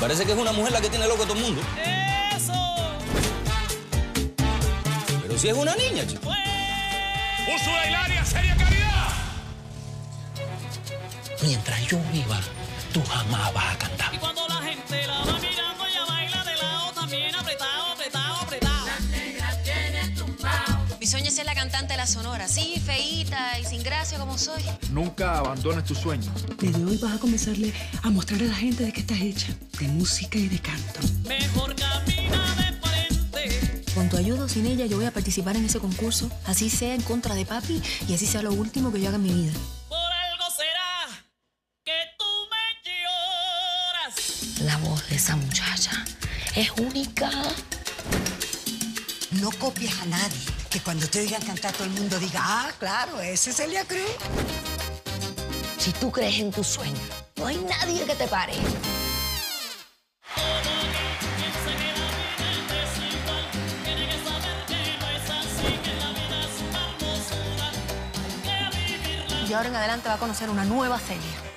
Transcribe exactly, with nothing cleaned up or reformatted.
parece que es una mujer la que tiene loco a todo el mundo. ¡Eso! Pero si es una niña, chico. ¡Úrsula Hilaria, seria caridad! Mientras yo viva, tú jamás vas a cantar. Y cuando la gente la va mirando, ella baila de lado también apretado, apretado, apretado. La negra tiene tumbao. Mi sueño es ser la cantante de la Sonora, sí, feíta y sin gracia como soy. Nunca abandones tus sueños. Desde hoy vas a comenzarle a mostrarle a la gente de qué estás hecha, de música y de canto. Mejor camina de frente. Con tu ayuda o sin ella, yo voy a participar en ese concurso, así sea en contra de papi y así sea lo último que yo haga en mi vida. Por algo será que tú me lloras. La voz de esa muchacha es única. No copies a nadie. Que cuando te oigan cantar todo el mundo diga, ah, claro, ese es Celia Cruz. Si tú crees en tus sueños, no hay nadie que te pare. Y ahora en adelante va a conocer una nueva Celia.